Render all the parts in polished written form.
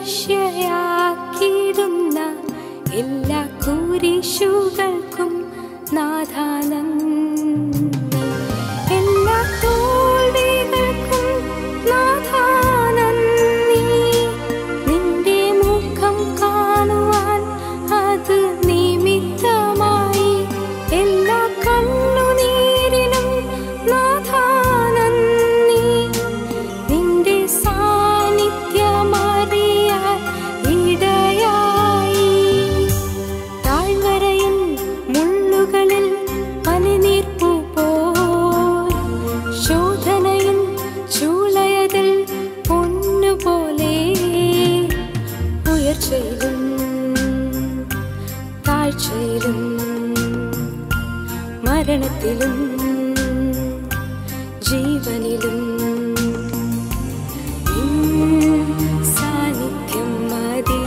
ശിഷ്യയാക്കിയിടുന്ന എല്ലാ കുരിശുകൾക്കും നാഥാ നന്ദി. എല്ലാ തോൽവികൾക്കും നാഥാ നന്ദി. നിന്റെ മുഖം കാണുവാൻ അത് നിമിത്തമായി എല്ലാ കണ്ണുനീരിനും നാഥാ നന്ദി. നിന്റെ സാന്നിധ്യമറിയാൻ ഇടയായി. താഴ്വരയിൽ മുള്ളുകളിൽ പനിനീർപ്പൂ പോൽ, ശോധനയിൽ ചൂളയതിൽ പൊന്നുപോലെ, ഉയർച്ചയിലും താഴ്ചയിലും മരണത്തിലും ജീവനിലും സാന്നിധ്യം മതി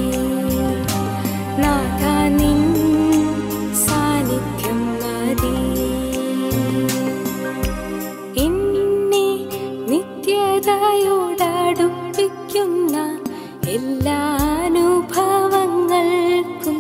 നാഥാ, നിൻ സാന്നിധ്യം മതി. എന്നെ നിത്യതയോടടുപ്പിക്കുന്ന എല്ലാ അനുഭവങ്ങൾക്കും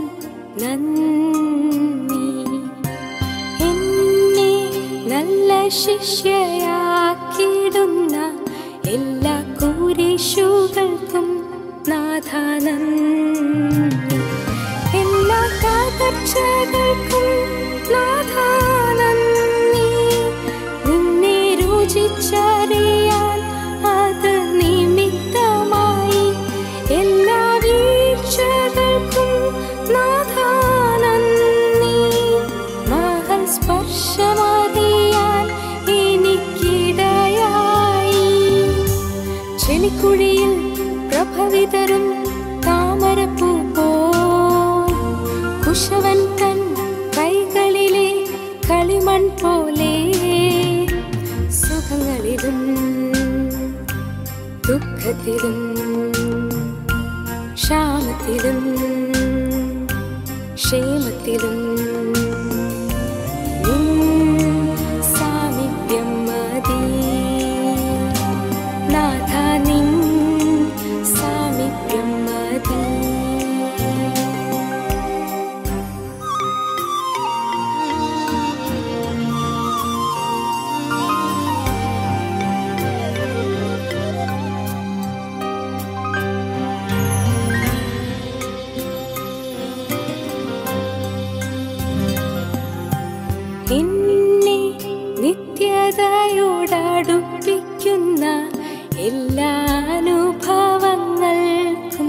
നന്ദി. എന്നെ നല്ല ശിഷ്യയാക്കിയിടുന്ന എല്ലാ കുരിശുകൾക്കും നാഥാ നന്ദി. എല്ലാ തകർച്ചകൾക്കും നാഥാ നന്ദി. നിന്നെ രുചിച്ചറിയാൻ അത് നിമിത്തമായി എല്ലാ വീഴ്ചകൾക്കും നാഥാ നന്ദി. മഹൽ സ്പർശമറിയാൻ എനിക്കിടയായി. ചെളിക്കുഴിയിൽ പ്രഭവിതരും താമരപ്പൂ പോൽ, കുശവൻ തൻ കൈകളിലെ കളിമൺ പോലെ, സുഖങ്ങളിലും ദുഃഖത്തിലും ക്ഷാമത്തിലും ക്ഷേമത്തിലും സാമീപ്യം മതി നാഥാ, നിൻ സാമീപ്യം മതി. എന്നെ നിത്യതയോടടുപ്പിക്കുന്ന എല്ലാ അനുഭവങ്ങൾക്കും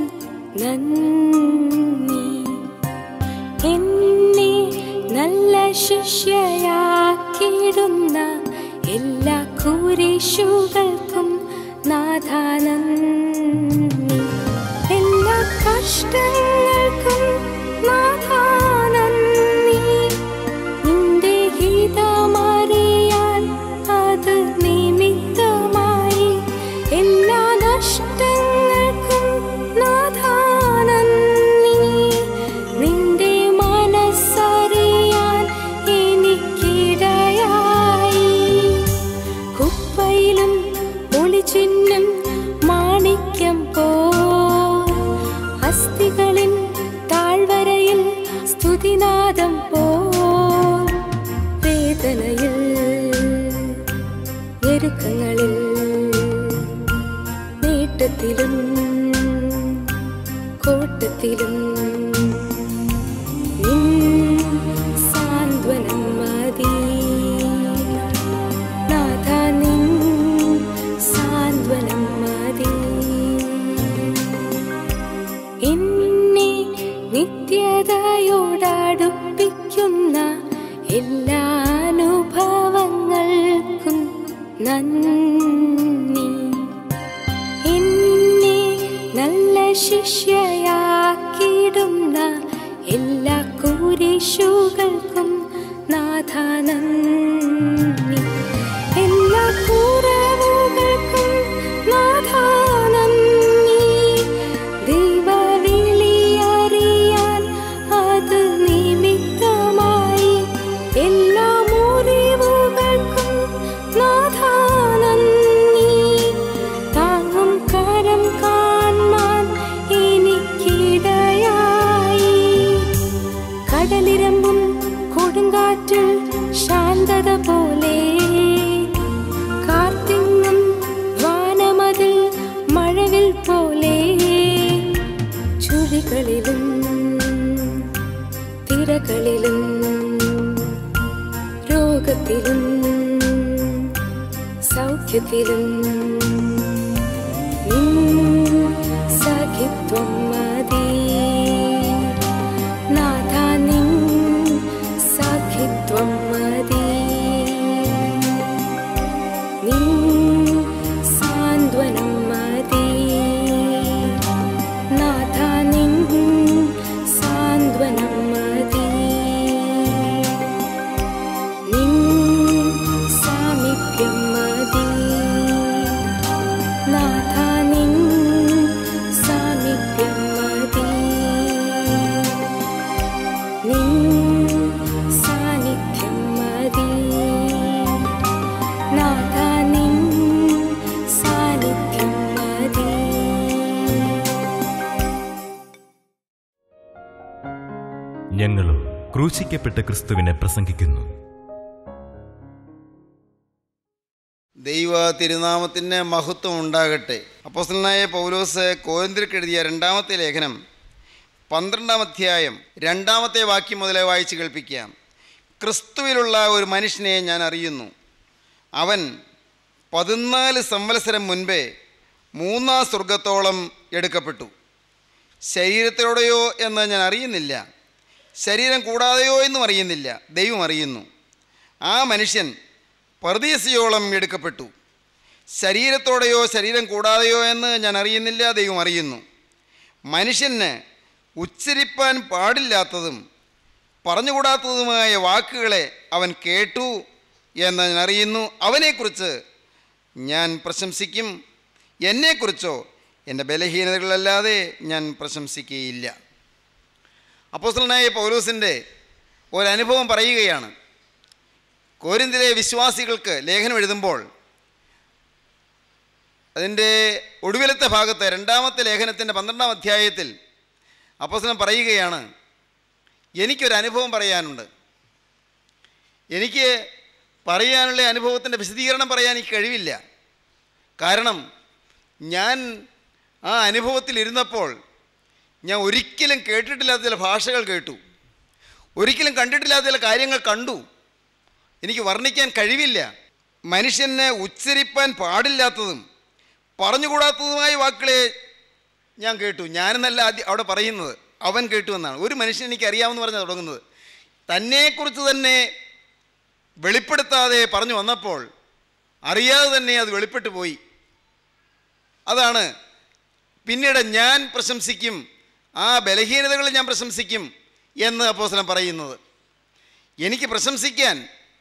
നന്ദി. എന്നെ നല്ല ശിഷ്യയാക്കിയിടുന്ന എല്ലാ കുരിശുകൾക്കും നാഥാ നന്ദി. എല്ലാ കഷ്ടങ്ങൾക്കും നാഥാ നന്ദി. നിന്റെ ഹിതമറിയാൻ അത് നിമിത്തമായി എല്ലാ നഷ്ടങ്ങൾക്കും നാഥാ നന്ദി. നിന്റെ മനസ്സറിയാൻ എനിക്കിടയായി. കുപ്പയിലും ഒളിച്ചിന്നും മാണിക്യം പോൽ, അസ്ഥികളിൻ താഴ്വരയിൽ സ്തുതിനാദം പോൽ, വേദനയിൽ ഞെരുക്കങ്ങളിൽ നേട്ടത്തിലും കോട്ടത്തിലും നിൻ സാന്ത്വനം മതി നാഥാ, നിൻ സാന്ത്വനം മതി. എന്നെ നിത്യതയോടടുപ്പിക്കുന്ന എല്ലാ അനുഭവങ്ങൾക്കും നന്ദി. എന്നെ നല്ല ശിഷ്യയാക്കിയിടുന്ന എല്ലാ കുരിശുകൾക്കും നാഥാ നന്ദി. എല്ലാ കുറവുകൾക്കും നാഥാ നന്ദി. ദൈവവിളിയറിയാൻ അത് നിമിത്തമായി എല്ലാ മുറിവുകൾക്കും നാഥാ നന്ദി. താങ്ങും കരം കാണാൻ വഴികളിലും തിരകളിലും രോഗത്തിലും സൗഖ്യത്തിലും നിൻ സഖിത്വം മതി നാഥ, നിൻ സഖിത്വം മതി, നിൻ സാന്ത്വനം മതി നാഥ, നിൻ സാന്ത്വനം മതി, നിൻ സാമീപ്യം മതി നാഥ, നിൻ സാമീപ്യം മതി, നിൻ സാന്നിധ്യം മതി നാഥ, നിൻ സാന്നിധ്യം മതി. ഞങ്ങളും ക്രൂശിക്കപ്പെട്ട ക്രിസ്തുവിനെ പ്രസംഗിക്കുന്നു. ദൈവ തിരുനാമത്തിന് മഹത്വം ഉണ്ടാകട്ടെ. അപ്പോസ്തലനായ പൗലോസ് കൊരിന്ത്യർക്ക് എഴുതിയ 2-ാമത്തെ ലേഖനം 12-ാം അധ്യായം 2-ാമത്തെ വാക്യം മുതലേ വായിച്ച് കേൾപ്പിക്കാം. ക്രിസ്തുവിലുള്ള ഒരു മനുഷ്യനെ ഞാൻ അറിയുന്നു. അവൻ 14 സംവത്സരം മുൻപേ 3-ാം സ്വർഗത്തോളം എടുക്കപ്പെട്ടു. ശരീരത്തോടെയോ എന്ന് ഞാൻ അറിയുന്നില്ല, ശരീരം കൂടാതെയോ എന്നും അറിയുന്നില്ല, ദൈവം അറിയുന്നു. ആ മനുഷ്യൻ പർദീസയോളം എടുക്കപ്പെട്ടു. ശരീരത്തോടെയോ ശരീരം കൂടാതെയോ എന്ന് ഞാൻ അറിയുന്നില്ല, ദൈവം അറിയുന്നു. മനുഷ്യന് ഉച്ചരിപ്പാൻ പാടില്ലാത്തതും പറഞ്ഞുകൂടാത്തതുമായ വാക്കുകളെ അവൻ കേട്ടു എന്ന് ഞാൻ അറിയുന്നു. അവനെക്കുറിച്ച് ഞാൻ പ്രശംസിക്കും, എന്നെക്കുറിച്ചോ എൻ്റെ ബലഹീനതകളല്ലാതെ ഞാൻ പ്രശംസിക്കുകയില്ല. അപ്പോസ്തലനായ പൗലോസിൻ്റെ ഒരനുഭവം പറയുകയാണ്. കൊരിന്തിലെ വിശ്വാസികൾക്ക് ലേഖനം എഴുതുമ്പോൾ അതിൻ്റെ ഒടുവിലത്തെ ഭാഗത്ത് 2-ാമത്തെ ലേഖനത്തിൻ്റെ 12-ാം അധ്യായത്തിൽ അപ്പോസ്തലൻ പറയുകയാണ്, എനിക്കൊരനുഭവം പറയാനുണ്ട്. എനിക്ക് പറയാനുള്ള അനുഭവത്തിൻ്റെ വിശദീകരണം പറയാൻ എനിക്ക് കഴിവില്ല. കാരണം ഞാൻ ആ അനുഭവത്തിലിരുന്നപ്പോൾ ഞാൻ ഒരിക്കലും കേട്ടിട്ടില്ലാത്ത ചില ഭാഷകൾ കേട്ടു, ഒരിക്കലും കണ്ടിട്ടില്ലാത്ത ചില കാര്യങ്ങൾ കണ്ടു. എനിക്ക് വർണ്ണിക്കാൻ കഴിവില്ല. മനുഷ്യനെ ഉച്ചരിപ്പാൻ പാടില്ലാത്തതും പറഞ്ഞുകൂടാത്തതുമായ വാക്കുകളെ ഞാൻ കേട്ടു. ഞാനെന്നല്ല ആദ്യം അവിടെ പറയുന്നത്, അവൻ കേട്ടു എന്നാണ്. ഒരു മനുഷ്യൻ എനിക്കറിയാമെന്ന് പറഞ്ഞാൽ തുടങ്ങുന്നത്. തന്നെക്കുറിച്ച് തന്നെ വെളിപ്പെടുത്താതെ പറഞ്ഞു വന്നപ്പോൾ അറിയാതെ തന്നെ അത് വെളിപ്പെട്ടു പോയി. അതാണ് പിന്നീട് ഞാൻ പ്രശംസിക്കും, ആ ബലഹീനതകളെ ഞാൻ പ്രശംസിക്കും എന്ന് അപ്പോസ്തലൻ പറയുന്നത്. എനിക്ക് പ്രശംസിക്കാൻ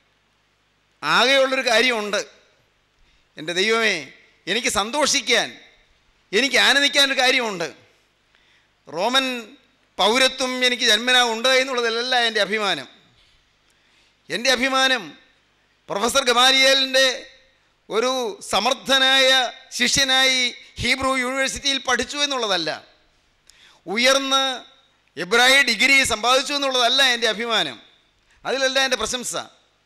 ആകെയുള്ളൊരു കാര്യമുണ്ട്. എൻ്റെ ദൈവമേ, എനിക്ക് സന്തോഷിക്കാൻ, എനിക്ക് ആനന്ദിക്കാനൊരു കാര്യമുണ്ട്. റോമൻ പൗരത്വം എനിക്ക് ജന്മനാ ഉണ്ട് എന്നുള്ളതല്ല എൻ്റെ അഭിമാനം. എൻ്റെ അഭിമാനം പ്രൊഫസർ ഗമാലിയേലിൻ്റെ ഒരു സമർത്ഥനായ ശിഷ്യനായി ഹീബ്രു യൂണിവേഴ്സിറ്റിയിൽ പഠിച്ചു എന്നുള്ളതല്ല, ഉയർന്ന എബ്രായ ഡിഗ്രി സമ്പാദിച്ചു എന്നുള്ളതല്ല എൻ്റെ അഭിമാനം. അതിലല്ല എൻ്റെ പ്രശംസ.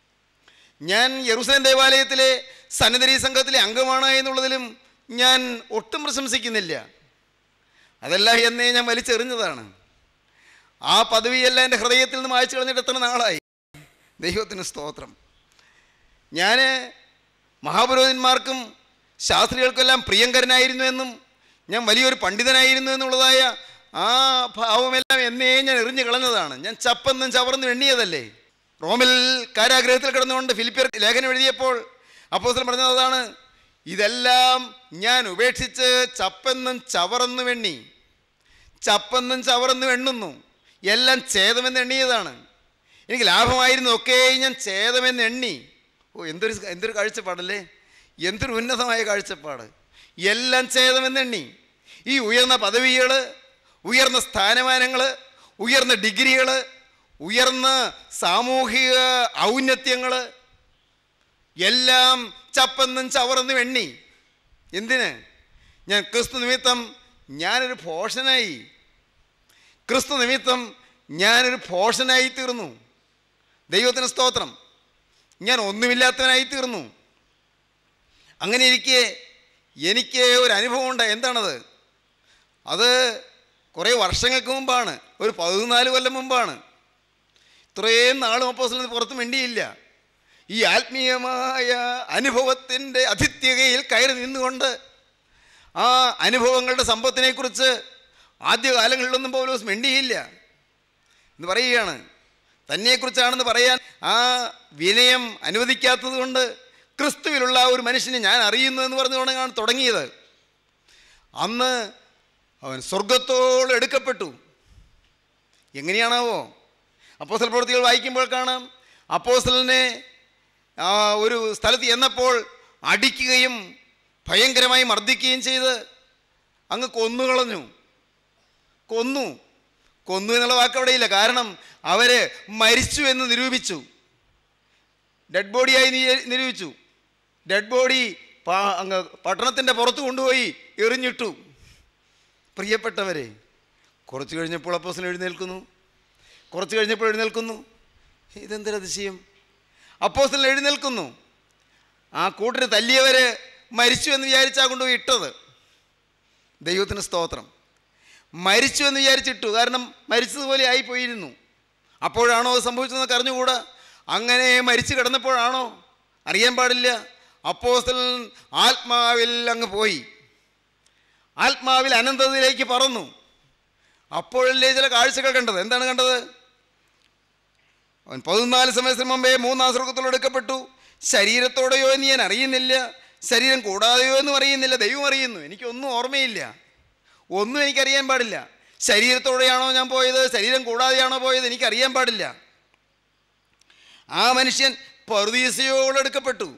ഞാൻ യെരൂശലേം ദേവാലയത്തിലെ സന്നദ്ധരീ സംഘത്തിലെ അംഗമാണ് എന്നുള്ളതിലും ഞാൻ ഒട്ടും പ്രശംസിക്കുന്നില്ല. അതല്ല എന്നേ ഞാൻ വലിച്ചെറിഞ്ഞതാണ്. ആ പദവിയല്ല എൻ്റെ ഹൃദയത്തിൽ നിന്ന് മായ്ച്ചു കളഞ്ഞിട്ട് എത്ര നാളായി. ദൈവത്തിന് സ്തോത്രം. ഞാൻ മഹാപുരോഹിതന്മാർക്കും ശാസ്ത്രികൾക്കെല്ലാം പ്രിയങ്കരനായിരുന്നു എന്നും ഞാൻ വലിയൊരു പണ്ഡിതനായിരുന്നു എന്നുള്ളതായ ആ ഭാവമെല്ലാം എന്നേ ഞാൻ എറിഞ്ഞു കളഞ്ഞതാണ്. ഞാൻ ചപ്പെന്നും ചവർന്നും എണ്ണിയതല്ലേ. റോമിൽ കാരാഗ്രഹത്തിൽ കിടന്നുകൊണ്ട് ഫിലിപ്പിയർ ലേഖനം എഴുതിയപ്പോൾ അപ്പോസ്തലൻ പറഞ്ഞത് അതാണ്, ഇതെല്ലാം ഞാൻ ഉപേക്ഷിച്ച് ചപ്പെന്നും ചവറെന്നും എണ്ണി. ചപ്പെന്നും ചവറെന്നും എണ്ണുന്നു, എല്ലാം ഛേദമെന്ന് എണ്ണിയതാണ്. എനിക്ക് ലാഭമായിരുന്നു ഒക്കെ ഞാൻ ഛേദമെന്ന് എണ്ണി. ഓ, എന്തൊരു കാഴ്ചപ്പാടല്ലേ, എന്തൊരു ഉന്നതമായ കാഴ്ചപ്പാട്. എല്ലാം ഛേദമെന്ന് എണ്ണി. ഈ ഉയർന്ന പദവികൾ, ഉയർന്ന സ്ഥാനമാനങ്ങൾ, ഉയർന്ന ഡിഗ്രികൾ, ഉയർന്ന സാമൂഹിക ഔന്നത്യങ്ങൾ എല്ലാം ചപ്പെന്നും ചവറെന്നും എണ്ണി. എന്തിന്? ഞാൻ ക്രിസ്തു നിമിത്തം ഞാനൊരു ഭോഷനായി. ക്രിസ്തു നിമിത്തം ഞാനൊരു ഭോഷനായി തീർന്നു. ദൈവത്തിന് സ്തോത്രം. ഞാൻ ഒന്നുമില്ലാത്തവനായി തീർന്നു. അങ്ങനെ ഇരിക്കെ എനിക്ക് ഒരു അനുഭവം ഉണ്ട്. എന്താണത്? അത് കുറേ വർഷങ്ങൾക്ക് മുമ്പാണ്, ഒരു 14 കൊല്ലം മുമ്പാണ്. ഇത്രയും നാളും അപ്പോസ്തലൻ പുറത്ത് മിണ്ടിയില്ല. ഈ ആത്മീയമായ അനുഭവത്തിൻ്റെ അതിഥ്യകയിൽ കയറി നിന്നുകൊണ്ട് ആ അനുഭവങ്ങളുടെ സമ്പത്തിനെക്കുറിച്ച് ആദ്യകാലങ്ങളിലൊന്നും പൗലോസ് മിണ്ടിയില്ല എന്ന് പറയുകയാണ്. തന്നെക്കുറിച്ചാണെന്ന് പറയാൻ ആ വിനയം അനുവദിക്കാത്തത് കൊണ്ട് ക്രിസ്തുവിലുള്ള ഒരു മനുഷ്യനെ ഞാൻ അറിയുന്നു എന്ന് പറഞ്ഞുകൊണ്ടാണ് തുടങ്ങിയത്. അന്ന് അവൻ സ്വർഗത്തോളം എടുക്കപ്പെട്ടു. എങ്ങനെയാണാവോ? അപ്പോസ്തല പ്രവൃത്തികൾ വായിക്കുമ്പോൾ കാണാം, അപ്പോസ്തലനെ ഒരു സ്ഥലത്ത് ചെന്നപ്പോൾ അടിക്കുകയും ഭയങ്കരമായി മർദ്ദിക്കുകയും ചെയ്ത് അങ്ങ് കൊന്നുകളഞ്ഞു. കൊന്നു എന്നുള്ള വാക്ക് അവിടെയില്ല. കാരണം അവർ മരിച്ചു എന്ന് നിരൂപിച്ചു, ഡെഡ് ബോഡിയായി നിരൂപിച്ചു. ഡെഡ് ബോഡി അങ്ങ് പട്ടണത്തിൻ്റെ പുറത്ത് കൊണ്ടുപോയി എറിഞ്ഞിട്ടു. പ്രിയപ്പെട്ടവരെ, കുറച്ച് കഴിഞ്ഞപ്പോൾ അപ്പോസ്തലൻ എഴുന്നേൽക്കുന്നു. ഇതെന്തൊരതിശയം! അപ്പോസ്തലൻ എഴുന്നേൽക്കുന്നു. ആ കൂട്ടര് തല്ലിയവർ മരിച്ചു എന്ന് വിചാരിച്ചാൽ കൊണ്ടുപോയി ഇട്ടത്. ദൈവത്തിന് സ്തോത്രം. മരിച്ചു എന്ന് വിചാരിച്ചിട്ടു. കാരണം മരിച്ചതുപോലെ ആയിപ്പോയിരുന്നു. അപ്പോഴാണോ അത് സംഭവിച്ചതെന്ന് അറിഞ്ഞുകൂടാ. അങ്ങനെ മരിച്ചു കിടന്നപ്പോഴാണോ? അറിയാൻ പാടില്ല. അപ്പോസ്തലൻ ആത്മാവിൽ അങ്ങ് പോയി, ആത്മാവിൽ അനന്തതയിലേക്ക് പറന്നു. അപ്പോഴല്ലേ ചില കാഴ്ചകൾ കണ്ടത്. എന്താണ് കണ്ടത്? അവൻ 14 സംവത്സരം മുമ്പേ 3-ാം സ്വർഗത്തോളം എടുക്കപ്പെട്ടു. ശരീരത്തോടെയോ എന്ന് ഞാൻ അറിയുന്നില്ല, ശരീരം കൂടാതെയോ എന്നും അറിയുന്നില്ല, ദൈവം അറിയുന്നു. എനിക്കൊന്നും ഓർമ്മയില്ല, ഒന്നും എനിക്കറിയാൻ പാടില്ല. ശരീരത്തോടെയാണോ ഞാൻ പോയത്, ശരീരം കൂടാതെയാണോ പോയത്, എനിക്കറിയാൻ പാടില്ല. ആ മനുഷ്യൻ പറുദീസയോളം എടുക്കപ്പെട്ടു,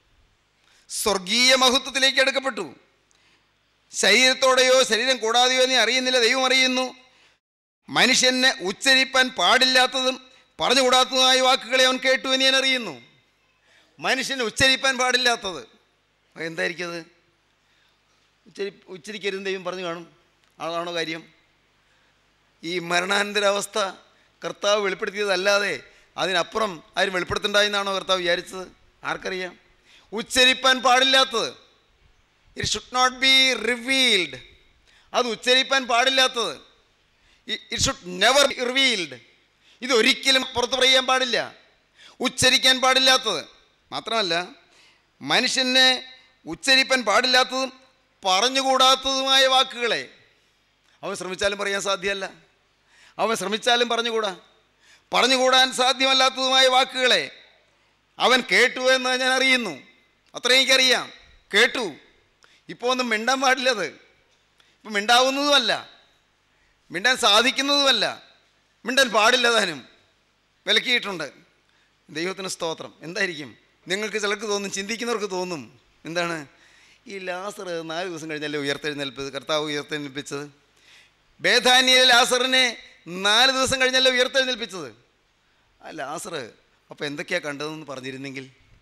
സ്വർഗീയ മഹത്വത്തിലേക്ക് എടുക്കപ്പെട്ടു. ശരീരത്തോടെയോ ശരീരം കൂടാതെയോ എന്ന് അറിയുന്നില്ല, ദൈവം അറിയുന്നു. മനുഷ്യനെ ഉച്ചരിപ്പാൻ പാടില്ലാത്തതും പറഞ്ഞുകൂടാത്തതുമായ വാക്കുകളെ അവൻ കേട്ടു എന്ന് ഞാൻ അറിയുന്നു. മനുഷ്യനെ ഉച്ചരിപ്പാൻ പാടില്ലാത്തത് എന്തായിരിക്കും? അത് ഉച്ചരിക്കരുത് ദൈവം പറഞ്ഞു കാണും. അതാണോ കാര്യം? ഈ മരണാനന്തരാവസ്ഥ കർത്താവ് വെളിപ്പെടുത്തിയതല്ലാതെ അതിനപ്പുറം ആരും വെളിപ്പെടുത്തണ്ടായെന്നാണോ കർത്താവ് വിചാരിച്ചത്? ആർക്കറിയാം? ഉച്ചരിപ്പാൻ പാടില്ലാത്തത്, it should not be revealed. അത് ഉച്ചരിപ്പാൻ പാടില്ലാത്തത്, it should never be revealed. ഇതൊരിക്കലും പുറത്ത് പറയാൻ പാടില്ല, ഉച്ചരിക്കാൻ പാടില്ലാത്തത്. മാത്രമല്ല, മനുഷ്യനെ ഉച്ചരിപ്പാൻ പാടില്ലാത്തതും പറഞ്ഞുകൂടാത്തതുമായ വാക്കുകളെ അവൻ ശ്രമിച്ചാലും പറയാൻ സാധ്യമല്ല. അവൻ ശ്രമിച്ചാലും പറഞ്ഞുകൂടാൻ സാധ്യമല്ലാത്തതുമായ വാക്കുകളെ അവൻ കേട്ടു എന്ന് ഞാൻ അറിയുന്നു. അത്രയും എനിക്കറിയാം. കേട്ടു. ഇപ്പോൾ ഒന്നും മിണ്ടാൻ പാടില്ലത്. ഇപ്പം മിണ്ടാവുന്നതുമല്ല, മിണ്ടാൻ സാധിക്കുന്നതുമല്ല, മിണ്ടാൻ പാടില്ല. താനും വിലക്കിയിട്ടുണ്ട്. ദൈവത്തിന് സ്തോത്രം. എന്തായിരിക്കും? നിങ്ങൾക്ക് ചിലർക്ക് തോന്നും, ചിന്തിക്കുന്നവർക്ക് തോന്നും, എന്താണ് ഈ ലാസർ 4 ദിവസം കഴിഞ്ഞല്ലേ ഉയർത്തെഴുന്നേൽപ്പത്, കർത്താവ് ഉയർത്തെഴുന്നേൽപ്പിച്ചത്? ബേഥാനിയയിലെ ലാസറിനെ 4 ദിവസം കഴിഞ്ഞല്ലേ ഉയർത്തെഴുന്നേൽപ്പിച്ചത്? ആ ലാസർ അപ്പോൾ എന്തൊക്കെയാണ് കണ്ടതെന്ന് പറഞ്ഞിരുന്നെങ്കിൽ,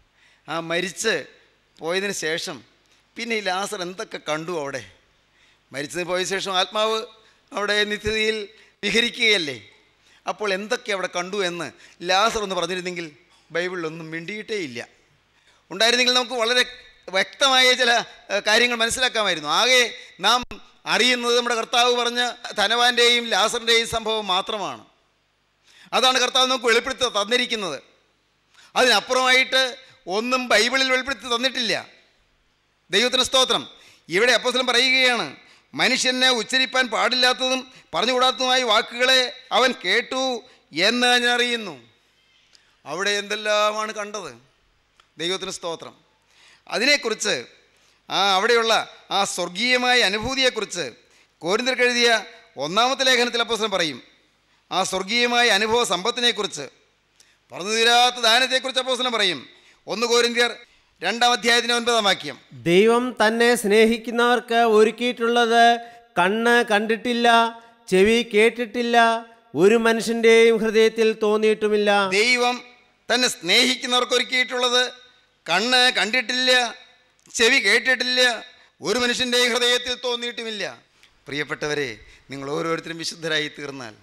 ആ മരിച്ച് പോയതിന് ശേഷം പിന്നെ ഈ ലാസർ എന്തൊക്കെ കണ്ടു അവിടെ? മരിച്ചതിന് പോയ ശേഷം ആത്മാവ് അവിടെ നിത്യതയിൽ വിഹരിക്കുകയല്ലേ. അപ്പോൾ എന്തൊക്കെ അവിടെ കണ്ടു എന്ന് ലാസർ ഒന്ന് പറഞ്ഞിരുന്നെങ്കിൽ ബൈബിളിലൊന്നും മിണ്ടിയിട്ടേ ഇല്ല. ഉണ്ടായിരുന്നെങ്കിൽ നമുക്ക് വളരെ വ്യക്തമായ ചില കാര്യങ്ങൾ മനസ്സിലാക്കാമായിരുന്നു. ആകെ നാം അറിയുന്നത് നമ്മുടെ കർത്താവ് പറഞ്ഞ ധനവാന്റെയും ലാസറിൻ്റെയും സംഭവം മാത്രമാണ്. അതാണ് കർത്താവ് നമുക്ക് വെളിപ്പെടുത്തി തന്നിരിക്കുന്നത്. അതിനപ്പുറമായിട്ട് ഒന്നും ബൈബിളിൽ വെളിപ്പെടുത്തി തന്നിട്ടില്ല. ദൈവത്തിന് സ്തോത്രം. ഇവിടെ അപ്പോസ്തലൻ പറയുകയാണ്, മനുഷ്യനെ ഉച്ചരിപ്പാൻ പാടില്ലാത്തതും പറഞ്ഞുകൂടാത്തതുമായ വാക്കുകളെ അവൻ കേട്ടു എന്ന് ഞാൻ അറിയുന്നു. അവിടെ എന്തെല്ലാമാണ് കണ്ടത്? ദൈവത്തിന് സ്തോത്രം. അതിനെക്കുറിച്ച് അവിടെയുള്ള ആ സ്വർഗീയമായ അനുഭൂതിയെക്കുറിച്ച് കൊരിന്ത്യർക്ക് എഴുതിയ 1-ാമത്തെ ലേഖനത്തിൽ അപ്പോസ്തലൻ പറയും. ആ സ്വർഗീയമായ അനുഭവ സമ്പത്തിനെക്കുറിച്ച്, പറഞ്ഞു തീരാത്ത ദാനത്തെക്കുറിച്ച് അപ്പോസ്തലൻ പറയും. 1 കൊരിന്ത്യർ 2-ാം അധ്യായത്തിൻ്റെ 9-ാം വാക്യം. ദൈവം തന്നെ സ്നേഹിക്കുന്നവർക്ക് ഒരുക്കിയിട്ടുള്ളത് കണ്ണ് കണ്ടിട്ടില്ല, ചെവി കേട്ടിട്ടില്ല, ഒരു മനുഷ്യൻ്റെയും ഹൃദയത്തിൽ തോന്നിയിട്ടുമില്ല. ദൈവം തന്നെ സ്നേഹിക്കുന്നവർക്ക് ഒരുക്കിയിട്ടുള്ളത് കണ്ണ് കണ്ടിട്ടില്ല, ചെവി കേട്ടിട്ടില്ല, ഒരു മനുഷ്യൻ്റെയും ഹൃദയത്തിൽ തോന്നിയിട്ടുമില്ല. പ്രിയപ്പെട്ടവരെ, നിങ്ങൾ ഓരോരുത്തരും വിശുദ്ധരായി തീർന്നാൽ,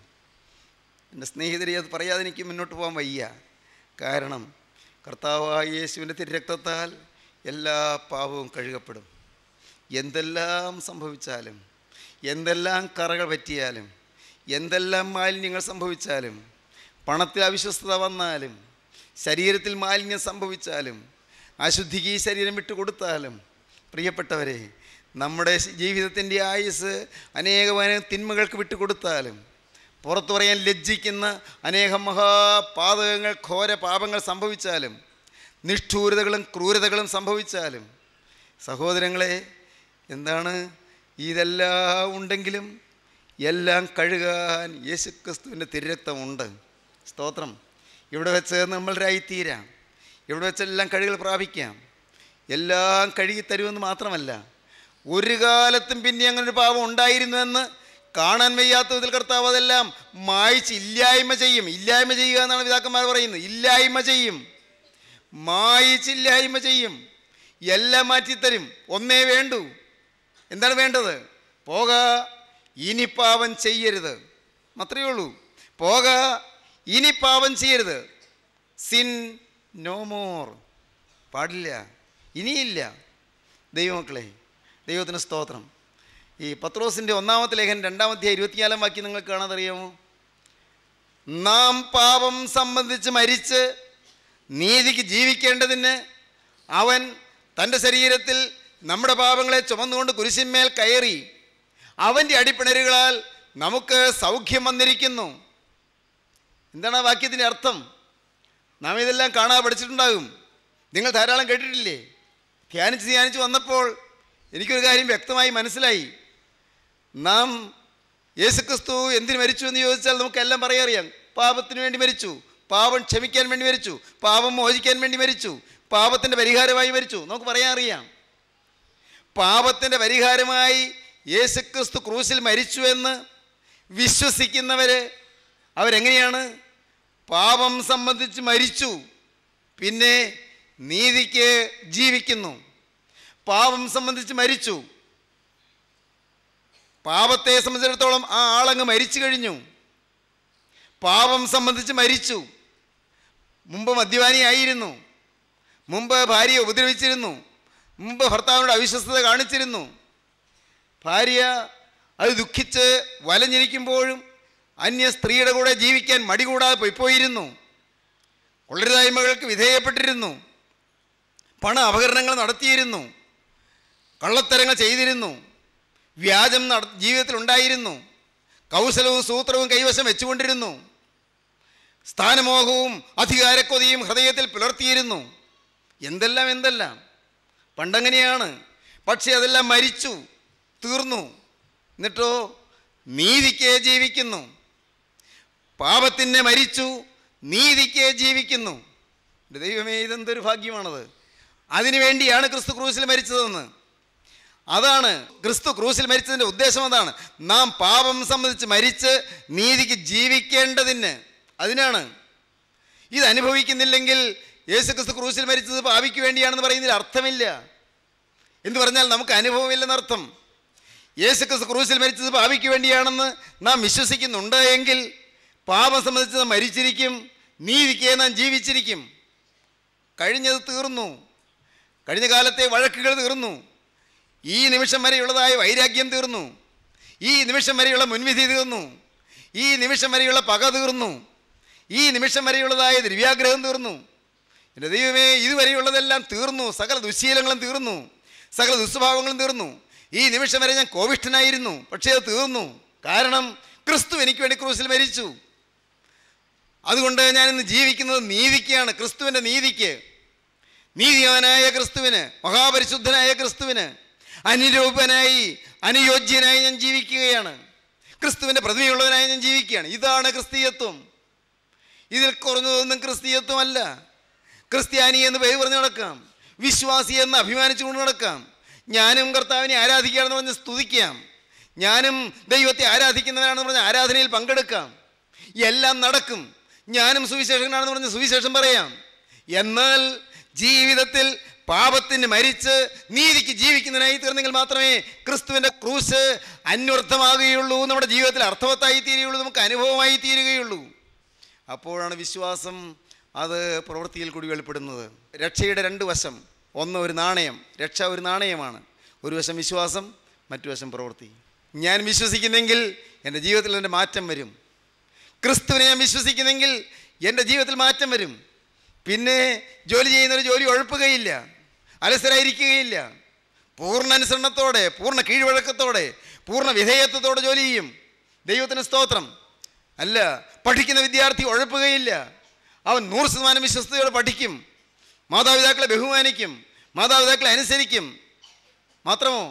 എൻ്റെ സ്നേഹിതരെ, അത് പറയാതെ എനിക്ക് മുന്നോട്ട് പോകാൻ വയ്യ. കാരണം കർത്താവായ യേശുവിൻ്റെ തിരുരക്തത്താൽ എല്ലാ പാപവും കഴുകപ്പെടും. എന്തെല്ലാം സംഭവിച്ചാലും, എന്തെല്ലാം കറകൾ പറ്റിയാലും, എന്തെല്ലാം മാലിന്യങ്ങൾ സംഭവിച്ചാലും, പണത്തിൽ അവിശ്വസ്തത വന്നാലും, ശരീരത്തിൽ മാലിന്യം സംഭവിച്ചാലും, അശുദ്ധിക്ക് ഈ ശരീരം വിട്ടുകൊടുത്താലും, പ്രിയപ്പെട്ടവരെ, നമ്മുടെ ജീവിതത്തിൻ്റെ ആയുസ് അനേകം തിന്മകൾക്ക് വിട്ടുകൊടുത്താലും, പുറത്തു പറയാൻ ലജ്ജിക്കുന്ന അനേകം മഹാപാതകങ്ങൾ, ഘോര പാപങ്ങൾ സംഭവിച്ചാലും, നിഷ്ഠൂരതകളും ക്രൂരതകളും സംഭവിച്ചാലും, സഹോദരങ്ങളെ, എന്താണ് ഇതെല്ലാം ഉണ്ടെങ്കിലും എല്ലാം കഴുകാൻ യേശുക്രിസ്തുവിൻ്റെ തിരുരക്തമുണ്ട്. സ്തോത്രം. ഇവിടെ വെച്ച് നമ്മളുടെയായിത്തീരാം. ഇവിടെ വെച്ചെല്ലാം കഴുകൽ പ്രാപിക്കാം. എല്ലാം കഴുകി തരുമെന്ന് മാത്രമല്ല, ഒരു കാലത്തും പിന്നെ അങ്ങനൊരു പാപം ഉണ്ടായിരുന്നുവെന്ന് കാണാൻ വയ്യാത്ത വിധത്തിൽ കർത്താവ് അതെല്ലാം മായ്ച്ച് ഇല്ലായ്മ ചെയ്യും. ഇല്ലായ്മ ചെയ്യുക എന്നാണ് പിതാക്കന്മാർ പറയുന്നത്. ഇല്ലായ്മ ചെയ്യും, മായിച്ചില്ലായ്മ ചെയ്യും, എല്ലാം മാറ്റിത്തരും. ഒന്നേ വേണ്ടൂ. എന്താണ് വേണ്ടത്? പോക, ഇനി പാപം ചെയ്യരുത്. മാത്രമേ ഉള്ളൂ. പോക, ഇനി പാപം ചെയ്യരുത്. Sin no more. പാടില്ല, ഇനിയില്ല. ദൈവമക്കളെ, ദൈവത്തിന് സ്തോത്രം. ഈ പത്രോസിൻ്റെ 1-ാമത്തെ ലേഖനം 2-ാം അധ്യായം 24-ാം വാക്യം നിങ്ങൾക്ക് കാണാതറിയാമോ? നാം പാപം സംബന്ധിച്ച് മരിച്ച് നീതിക്ക് ജീവിക്കേണ്ടതിന് അവൻ തൻ്റെ ശരീരത്തിൽ നമ്മുടെ പാപങ്ങളെ ചുമന്നുകൊണ്ട് കുരിശിന്മേൽ കയറി അവൻ്റെ അടിപ്പിണരുകളാൽ നമുക്ക് സൗഖ്യം വന്നിരിക്കുന്നു. എന്താണ് ആ വാക്യത്തിൻ്റെ അർത്ഥം? നാം ഇതെല്ലാം കാണാതെ പഠിച്ചിട്ടുണ്ടാകും. നിങ്ങൾ ധാരാളം കേട്ടിട്ടില്ലേ? ധ്യാനിച്ച് വന്നപ്പോൾ എനിക്കൊരു കാര്യം വ്യക്തമായി മനസ്സിലായി. നാം യേശുക്രിസ്തു എന്തിനു മരിച്ചു എന്ന് ചോദിച്ചാൽ നമുക്കെല്ലാം പറയാറിയാം. പാപത്തിന് വേണ്ടി മരിച്ചു, പാപം ക്ഷമിക്കാൻ വേണ്ടി മരിച്ചു, പാപം മോചിക്കാൻ വേണ്ടി മരിച്ചു, പാപത്തിൻ്റെ പരിഹാരമായി മരിച്ചു. നമുക്ക് പറയാൻ അറിയാം. പാപത്തിൻ്റെ പരിഹാരമായി യേശുക്രിസ്തു ക്രൂശിൽ മരിച്ചു എന്ന് വിശ്വസിക്കുന്നവർ അവരെങ്ങനെയാണ്? പാപം സംബന്ധിച്ച് മരിച്ചു, പിന്നെ നീതിക്ക് ജീവിക്കുന്നു. പാപം സംബന്ധിച്ച് മരിച്ചു, പാപത്തെ സംബന്ധിച്ചിടത്തോളം ആ ആളങ്ങ് മരിച്ചു കഴിഞ്ഞു. പാപം സംബന്ധിച്ച് മരിച്ചു. മുമ്പ് മദ്യപാനിയായിരുന്നു, മുമ്പ് ഭാര്യയെ ഉപദ്രവിച്ചിരുന്നു, മുമ്പ് ഭർത്താവിനോട് അവിശ്വസ്തത കാണിച്ചിരുന്നു. ഭാര്യ അത് ദുഃഖിച്ച് വലഞ്ഞിരിക്കുമ്പോഴും അന്യ സ്ത്രീയുടെ കൂടെ ജീവിക്കാൻ മടി കൂടാതെ പൊയ്പോയിരുന്നു. കൊള്ളരുതായ്മകൾക്ക് വിധേയപ്പെട്ടിരുന്നു, പണ അപഹരണങ്ങൾ നടത്തിയിരുന്നു, കള്ളത്തരങ്ങൾ ചെയ്തിരുന്നു, വ്യാജം ജീവിതത്തിലുണ്ടായിരുന്നു, കൗശലവും സൂത്രവും കൈവശം വെച്ചുകൊണ്ടിരുന്നു, സ്ഥാനമോഹവും അധികാരക്കൊതിയും ഹൃദയത്തിൽ പുലർത്തിയിരുന്നു. എന്തെല്ലാം പണ്ടങ്ങനെയാണ്. പക്ഷേ അതെല്ലാം മരിച്ചു, തീർന്നു. എന്നിട്ടോ നീതിക്ക് ജീവിക്കുന്നു. പാപത്തിനെ മരിച്ചു, നീതിക്ക് ജീവിക്കുന്നു. ദൈവമേ, ഇതെന്തൊരു ഭാഗ്യമാണത്! അതിനുവേണ്ടിയാണ് ക്രിസ്തു ക്രൂശിൽ മരിച്ചതെന്ന്. അതാണ് ക്രിസ്തു ക്രൂശിൽ മരിച്ചതിൻ്റെ ഉദ്ദേശം. അതാണ് നാം പാപം സംബന്ധിച്ച് മരിച്ച് നീതിക്ക് ജീവിക്കേണ്ടതിന്. അതിനാണ്. ഇത് അനുഭവിക്കുന്നില്ലെങ്കിൽ യേശുക്രിസ്തു ക്രൂശിൽ മരിച്ചത് പാപിക്ക് വേണ്ടിയാണെന്ന് പറയുന്നതിൽ അർത്ഥമില്ല. എന്ന് പറഞ്ഞാൽ നമുക്ക് അനുഭവമില്ലെന്നർത്ഥം. യേശുക്രിസ്തു ക്രൂശിൽ മരിച്ചത് പാപിക്ക് വേണ്ടിയാണെന്ന് നാം വിശ്വസിക്കുന്നുണ്ട് എങ്കിൽ പാപം സംബന്ധിച്ച് നാം മരിച്ചിരിക്കും, നീതിക്ക് നാം ജീവിച്ചിരിക്കും. കഴിഞ്ഞത് തീർന്നു. കഴിഞ്ഞ കാലത്തെ വഴക്കുകൾ തീർന്നു. ഈ നിമിഷം വരെയുള്ളതായ വൈരാഗ്യം തീർന്നു. ഈ നിമിഷം വരെയുള്ള മുൻവിധി തീർന്നു. ഈ നിമിഷം വരെയുള്ള പക തീർന്നു. ഈ നിമിഷം വരെയുള്ളതായ ദ്രവ്യാഗ്രഹം തീർന്നു. എൻ്റെ ദൈവമേ, ഇതുവരെയുള്ളതെല്ലാം തീർന്നു. സകല ദുശ്ശീലങ്ങളും തീർന്നു, സകല ദുസ്വഭാവങ്ങളും തീർന്നു. ഈ നിമിഷം വരെ ഞാൻ കോപിഷ്ഠനായിരുന്നു, പക്ഷേ അത് തീർന്നു. കാരണം ക്രിസ്തു എനിക്ക് വേണ്ടി ക്രൂശിൽ മരിച്ചു. അതുകൊണ്ട് ഞാനിന്ന് ജീവിക്കുന്നത് നീതിക്കാണ്, ക്രിസ്തുവിൻ്റെ നീതിക്ക്. നീതിമാനായ ക്രിസ്തുവിന്, മഹാപരിശുദ്ധനായ ക്രിസ്തുവിന് അനുരൂപനായി, അനുയോജ്യനായി ഞാൻ ജീവിക്കുകയാണ്. ക്രിസ്തുവിൻ്റെ പ്രതിമയുള്ളവനായി ഞാൻ ജീവിക്കുകയാണ്. ഇതാണ് ക്രിസ്തീയത്വം. ഇതിൽ കുറഞ്ഞതൊന്നും ക്രിസ്തീയത്വമല്ല. ക്രിസ്ത്യാനി എന്ന് പേര് പറഞ്ഞ് നടക്കാം, വിശ്വാസി എന്ന് അഭിമാനിച്ചുകൊണ്ട് നടക്കാം, ഞാനും കർത്താവിനെ ആരാധിക്കുകയാണെന്ന് പറഞ്ഞ് സ്തുതിക്കാം, ഞാനും ദൈവത്തെ ആരാധിക്കുന്നവരാണെന്ന് പറഞ്ഞ് ആരാധനയിൽ പങ്കെടുക്കാം, എല്ലാം നടക്കും. ഞാനും സുവിശേഷകനാണെന്ന് പറഞ്ഞ് സുവിശേഷം പറയാം. എന്നാൽ ജീവിതത്തിൽ പാപത്തിന് മരിച്ച് നീതിക്ക് ജീവിക്കുന്നതിനായി തീർന്നെങ്കിൽ മാത്രമേ ക്രിസ്തുവിൻ്റെ ക്രൂശ് അന്വർത്ഥമാകുകയുള്ളൂ, നമ്മുടെ ജീവിതത്തിൽ അർത്ഥവത്തായി തീരുകയുള്ളൂ, നമുക്ക് അനുഭവമായി തീരുകയുള്ളൂ. അപ്പോഴാണ് വിശ്വാസം അത് പ്രവൃത്തിയിൽ കൂടി വെളിപ്പെടുന്നത്. രക്ഷയുടെ രണ്ട് വശം. ഒന്ന് ഒരു നാണയം. രക്ഷ ഒരു നാണയമാണ്. ഒരു വശം വിശ്വാസം, മറ്റു വശം പ്രവൃത്തി. ഞാൻ വിശ്വസിക്കുന്നെങ്കിൽ എൻ്റെ ജീവിതത്തിൽ എൻ്റെ മാറ്റം വരും. ക്രിസ്തുവിനെ ഞാൻ വിശ്വസിക്കുന്നെങ്കിൽ എൻ്റെ ജീവിതത്തിൽ മാറ്റം വരും. പിന്നെ ജോലി ചെയ്യുന്നൊരു ജോലി ഉഴപ്പുകയില്ല, അലസരായിരിക്കുകയില്ല. പൂർണ്ണ അനുസരണത്തോടെ, പൂർണ്ണ കീഴ്വഴക്കത്തോടെ, പൂർണ്ണ വിധേയത്വത്തോടെ ജോലി ചെയ്യും. ദൈവത്തിന് സ്തോത്രം. അല്ല, പഠിക്കുന്ന വിദ്യാർത്ഥി ഉഴപ്പുകയില്ല. അവൻ 100% വിശ്വസ്തയോടെ പഠിക്കും. മാതാപിതാക്കളെ ബഹുമാനിക്കും, മാതാപിതാക്കളെ അനുസരിക്കും. മാത്രമോ,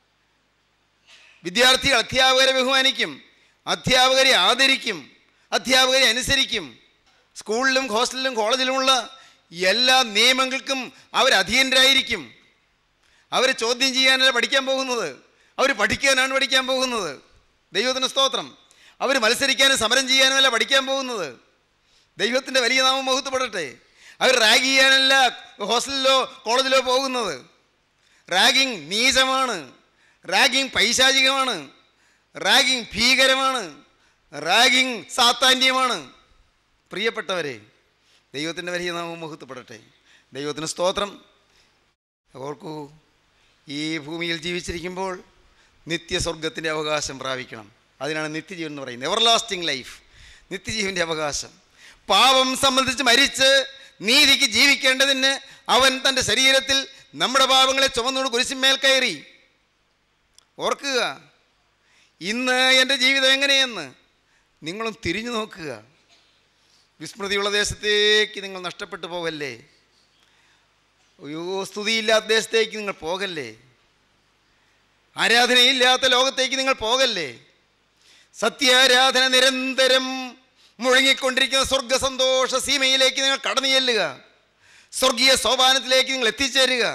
വിദ്യാർത്ഥികൾ അധ്യാപകരെ ബഹുമാനിക്കും, അധ്യാപകരെ ആദരിക്കും, അധ്യാപകരെ അനുസരിക്കും. സ്കൂളിലും ഹോസ്റ്റലിലും കോളേജിലുമുള്ള എല്ലാ നിയമങ്ങൾക്കും അവർ അധീനരായിരിക്കും. അവർ ചോദ്യം ചെയ്യാനല്ല പഠിക്കാൻ പോകുന്നത്, അവർ പഠിക്കാനാണ് പഠിക്കാൻ പോകുന്നത്. ദൈവത്തിന് സ്തോത്രം. അവർ മത്സരിക്കാനും സമരം ചെയ്യാനുമല്ല പഠിക്കാൻ പോകുന്നത്. ദൈവത്തിൻ്റെ വലിയ നാമം മഹത്വപ്പെടട്ടെ. അവർ റാഗ് ചെയ്യാനല്ല ഹോസ്റ്റലിലോ കോളേജിലോ പോകുന്നത്. റാഗിങ് നീചമാണ്, റാഗിങ് പൈശാചികമാണ്, റാഗിങ് ഭീകരമാണ്, റാഗിങ് സാത്താന്യമാണ്. പ്രിയപ്പെട്ടവരെ, ദൈവത്തിൻ്റെ വലിയ നാമം മഹത്വപ്പെടട്ടെ. ദൈവത്തിന് സ്തോത്രം. ഓർക്കൂ, ഈ ഭൂമിയിൽ ജീവിച്ചിരിക്കുമ്പോൾ നിത്യസ്വർഗത്തിൻ്റെ അവകാശം പ്രാപിക്കണം. അതിനാണ് നിത്യജീവൻ എന്ന് പറയുന്നത്. എവർലാസ്റ്റിംഗ് ലൈഫ്, നിത്യജീവൻ്റെ അവകാശം. പാപം സംബന്ധിച്ച് മരിച്ച് നീതിക്ക് ജീവിക്കേണ്ടതിന് അവൻ തൻ്റെ ശരീരത്തിൽ നമ്മുടെ പാപങ്ങളെ ചുമന്നുകൊണ്ട് കുരിശിന്മേൽ കയറി. ഓർക്കുക, ഇന്ന് എൻ്റെ ജീവിതം എങ്ങനെയെന്ന് നിങ്ങളും തിരിഞ്ഞു നോക്കുക. വിസ്മൃതിയുള്ള ദേശത്തേക്ക് നിങ്ങൾ നഷ്ടപ്പെട്ടു പോകല്ലേ. അയ്യോ, സ്തുതിയില്ലാത്ത ദേശത്തേക്ക് നിങ്ങൾ പോകല്ലേ. ആരാധനയില്ലാത്ത ലോകത്തേക്ക് നിങ്ങൾ പോകല്ലേ. സത്യാരാധന നിരന്തരം മുഴങ്ങിക്കൊണ്ടിരിക്കുന്ന സ്വർഗ സന്തോഷ സീമയിലേക്ക് നിങ്ങൾ കടന്നു ചെല്ലുക. സ്വർഗീയ സോപാനത്തിലേക്ക് നിങ്ങൾ എത്തിച്ചേരുക.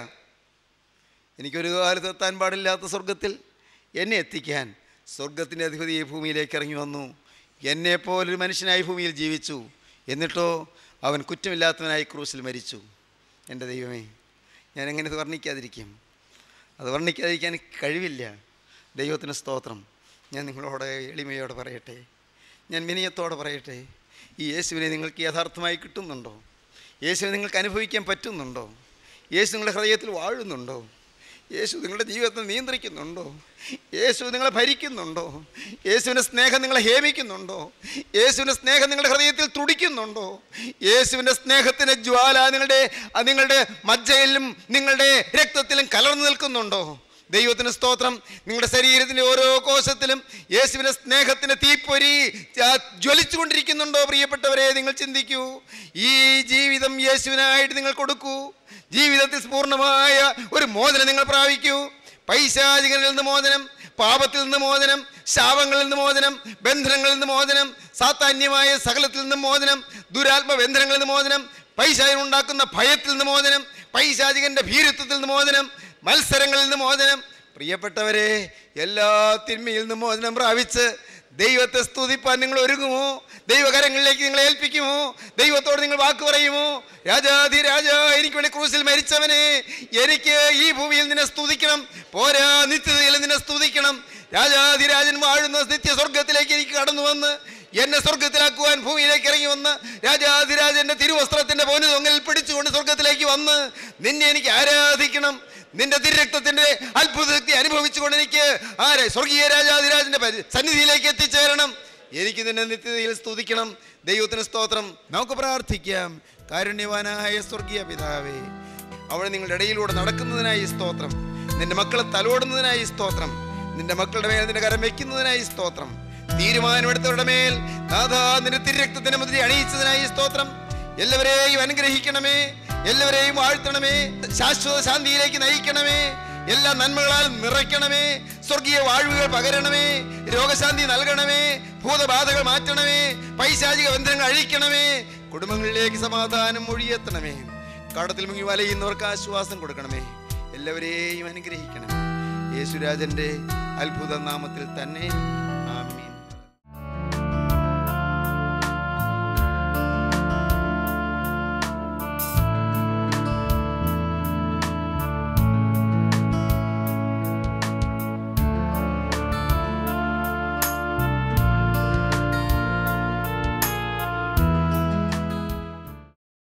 എനിക്കൊരു കാലത്ത് എത്താൻ പാടില്ലാത്ത സ്വർഗത്തിൽ എന്നെ എത്തിക്കാൻ സ്വർഗത്തിൻ്റെ അധിപതി ഈ ഭൂമിയിലേക്ക് ഇറങ്ങി വന്നു. എന്നെപ്പോലൊരു മനുഷ്യനായി ഭൂമിയിൽ ജീവിച്ചു. എന്നിട്ടോ അവൻ കുറ്റമില്ലാത്തവനായി ക്രൂസിൽ മരിച്ചു. എൻ്റെ ദൈവമേ, ഞാൻ എങ്ങനെ ഇത് വർണ്ണിക്കാതിരിക്കും? അത് വർണ്ണിക്കാതിരിക്കാൻ കഴിവില്ല. ദൈവത്തിന് സ്തോത്രം. ഞാൻ നിങ്ങളോട് എളിമയോടെ പറയട്ടെ, ഞാൻ വിനയത്തോടെ പറയട്ടെ, ഈ യേശുവിനെ നിങ്ങൾക്ക് യഥാർത്ഥമായി കിട്ടുന്നുണ്ടോ? യേശുവിനെ നിങ്ങൾക്ക് അനുഭവിക്കാൻ പറ്റുന്നുണ്ടോ? യേശു നിങ്ങളുടെ ഹൃദയത്തിൽ വാഴുന്നുണ്ടോ? യേശു നിങ്ങളുടെ ജീവിതത്തെ നിയന്ത്രിക്കുന്നുണ്ടോ? യേശു നിങ്ങളെ ഭരിക്കുന്നുണ്ടോ? യേശുവിൻ്റെ സ്നേഹം നിങ്ങളെ ഹേമിക്കുന്നുണ്ടോ? യേശുവിൻ്റെ സ്നേഹം നിങ്ങളുടെ ഹൃദയത്തിൽ തുടിക്കുന്നുണ്ടോ? യേശുവിൻ്റെ സ്നേഹത്തിൻ്റെ ജ്വാല നിങ്ങളുടെ മജ്ജയിലും നിങ്ങളുടെ രക്തത്തിലും കലർന്നു നിൽക്കുന്നുണ്ടോ? ദൈവത്തിന് സ്തോത്രം. നിങ്ങളുടെ ശരീരത്തിൻ്റെ ഓരോ കോശത്തിലും യേശുവിൻ്റെ സ്നേഹത്തിൻ്റെ തീപ്പൊരി ജ്വലിച്ചു കൊണ്ടിരിക്കുന്നുണ്ടോ? പ്രിയപ്പെട്ടവരെ, നിങ്ങൾ ചിന്തിക്കൂ. ഈ ജീവിതം യേശുവിനായിട്ട് നിങ്ങൾ കൊടുക്കൂ. ജീവിതത്തിൽ പൂർണ്ണമായ ഒരു മോചനം നിങ്ങൾ പ്രാപിക്കൂ. പൈശാചികളിൽ നിന്ന് മോചനം, പാപത്തിൽ നിന്ന് മോചനം, ശാപങ്ങളിൽ നിന്ന് മോചനം, ബന്ധനങ്ങളിൽ നിന്ന് മോചനം, സാത്താന്യമായ സകലത്തിൽ നിന്ന് മോചനം, ദുരാത്മ ബന്ധനങ്ങളിൽ നിന്ന് മോചനം, പൈശാചികൻ ഉണ്ടാക്കുന്ന ഭയത്തിൽ നിന്ന് മോചനം, പൈശാചികൻ്റെ ഭീരുത്വത്തിൽ നിന്ന് മോചനം, മത്സരങ്ങളിൽ നിന്ന് മോചനം. പ്രിയപ്പെട്ടവരെ, എല്ലാ തിന്മയിൽ നിന്നും മോചനം പ്രാപിച്ച് ദൈവത്തെ സ്തുതിപ്പാൻ നിങ്ങൾ ഒരുങ്ങുമോ? ദൈവകരങ്ങളിലേക്ക് നിങ്ങൾ ഏൽപ്പിക്കുമോ? ദൈവത്തോട് നിങ്ങൾ വാക്ക് പറയുമോ? രാജാധിരാജ, എനിക്ക് വേണ്ടി ക്രൂസിൽ മരിച്ചവനെ, എനിക്ക് ഈ ഭൂമിയിൽ നിന്നെ സ്തുതിക്കണം. പോരാ, നിത്യതയിൽ നിന്നെ സ്തുതിക്കണം. രാജാധിരാജൻ വാഴുന്ന നിത്യ സ്വർഗത്തിലേക്ക് എനിക്ക് കടന്നു വന്ന് എന്നെ സ്വർഗത്തിലാക്കുവാൻ ഭൂമിയിലേക്ക് ഇറങ്ങി വന്ന് രാജാധിരാജന്റെ തിരുവസ്ത്രത്തിന്റെ പോന് തൊങ്ങലിൽ പിടിച്ചുകൊണ്ട് സ്വർഗത്തിലേക്ക് വന്ന് നിന്നെ എനിക്ക് ആരാധിക്കണം. നിന്റെ തിരുരക്തത്തിന്റെ അത്ഭുതത്തെ അനുഭവിച്ചുകൊണ്ട് എനിക്ക് സ്വർഗീയ രാജാധിരാജന്റെ സന്നിധിയിലേക്ക് എത്തിച്ചേരണം. എനിക്ക് നിന്നെ നിത്യതയിൽ സ്തുതിക്കണം. ദൈവത്തിന് സ്തോത്രം. നമുക്ക് പ്രാർത്ഥിക്കാം. കാരുണ്യവാനായ സ്വർഗീയ പിതാവേ, അവിടെ നിങ്ങളുടെ ഇടയിലൂടെ നടക്കുന്നതിനായി സ്തോത്രം. നിന്റെ മക്കളെ തലോടുന്നതിനായി സ്തോത്രം. നിന്റെ മക്കളുടെ മേൽ നിന്റെ കരം വയ്ക്കുന്നതിനായി സ്തോത്രം. തീരുമാനമെടുത്തവരുടെ മേൽ നാഥാ നിന്റെ തിരുരക്തത്തിന്റെ മുദ്ര അണിയിച്ചതിനായി സ്തോത്രം. എല്ലാവരെയും അനുഗ്രഹിക്കണമേ, എല്ലാവരെയും വാഴ്ത്തണമേ, ശാശ്വത ശാന്തിയിലേക്ക് നയിക്കണമേ, എല്ലാ നന്മകളാലും നിറയ്ക്കണമേ, സ്വർഗീയ വാഴ്വുകൾ പകരണമേ, രോഗശാന്തി നൽകണമേ, ഭൂതബാധകൾ മാറ്റണമേ, പൈശാചിക ബന്ധനങ്ങൾ അഴിക്കണമേ, കുടുംബങ്ങളിലേക്ക് സമാധാനം ഒഴിയെത്തണമേ, കടത്തിൽ മുങ്ങി വലയുന്നവർക്ക് ആശ്വാസം കൊടുക്കണമേ, എല്ലാവരെയും അനുഗ്രഹിക്കണമേ. യേശുരാജന്റെ അത്ഭുത നാമത്തിൽ തന്നെ